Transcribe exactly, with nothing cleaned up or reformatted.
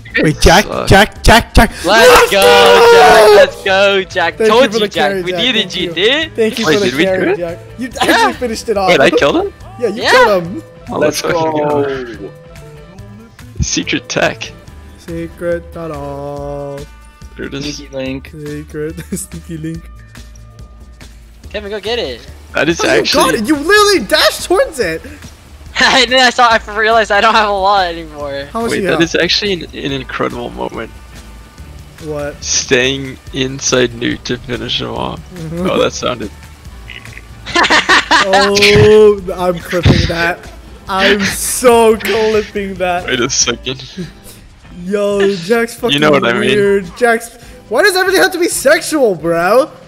Wait, Jack, Suck. Jack, Jack, Jack. Let's go, Jack. Let's go, Jack. Thank Told you for you, the Jack. carry, We Jack. needed Thank you, you. dude. Thank you Wait, for the did we do carry, it? Jack. You actually finished it off. Wait, I killed him? Yeah, you Yeah. killed him. Oh, Let's fucking go. Secret tech. Secret, ta-da. There it is. Sneaky Link. Secret, sneaky link. Kevin, go get it. That is Oh, you actually. got it. You literally dashed towards it. And then I saw. I realized I don't have a lot anymore. How much Wait, you that got? is actually an, an incredible moment. What? Staying inside Newt to finish him off. Oh, that sounded. Oh, I'm clipping that. I'm so clipping that. Wait a second. Yo, Jack's fucking know what I mean. weird. Jack's. Why does everything have to be sexual, bro?